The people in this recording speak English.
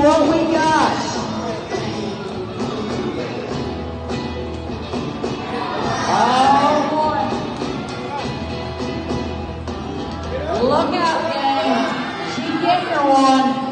what we got. Oh boy. Look out, gang. She get your one.